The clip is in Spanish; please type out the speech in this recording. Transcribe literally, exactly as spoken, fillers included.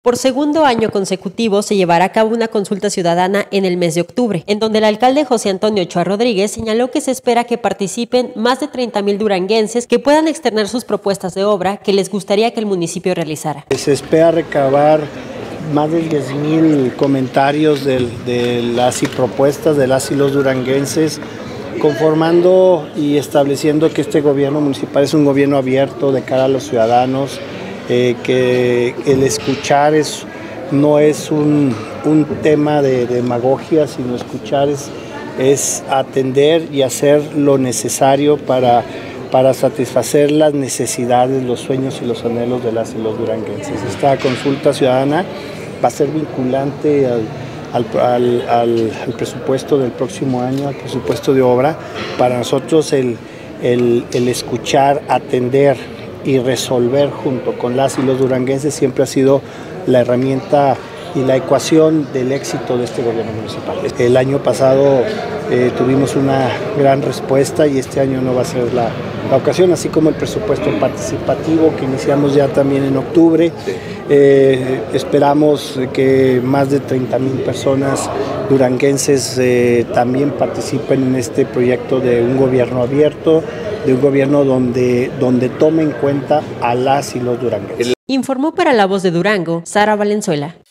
Por segundo año consecutivo se llevará a cabo una consulta ciudadana en el mes de octubre, en donde el alcalde José Antonio Ochoa Rodríguez señaló que se espera que participen más de treinta mil duranguenses que puedan externar sus propuestas de obra que les gustaría que el municipio realizara. Se espera recabar más de diez mil comentarios de, de las y propuestas de las y los duranguenses, conformando y estableciendo que este gobierno municipal es un gobierno abierto de cara a los ciudadanos. Eh, que el escuchar es, no es un, un tema de demagogia, sino escuchar es, es atender y hacer lo necesario para, para satisfacer las necesidades, los sueños y los anhelos de las y los duranguenses. Esta consulta ciudadana va a ser vinculante al, al, al, al, al presupuesto del próximo año, al presupuesto de obra. Para nosotros el, el, el escuchar, atender y resolver junto con las y los duranguenses siempre ha sido la herramienta y la ecuación del éxito de este gobierno municipal. El año pasado eh, tuvimos una gran respuesta y este año no va a ser la, la ocasión, así como el presupuesto participativo que iniciamos ya también en octubre. Eh, esperamos que más de treinta mil personas duranguenses eh, también participen en este proyecto de un gobierno abierto, de un gobierno donde, donde tome en cuenta a las y los duranguenses. Informó para La Voz de Durango, Sara Valenzuela.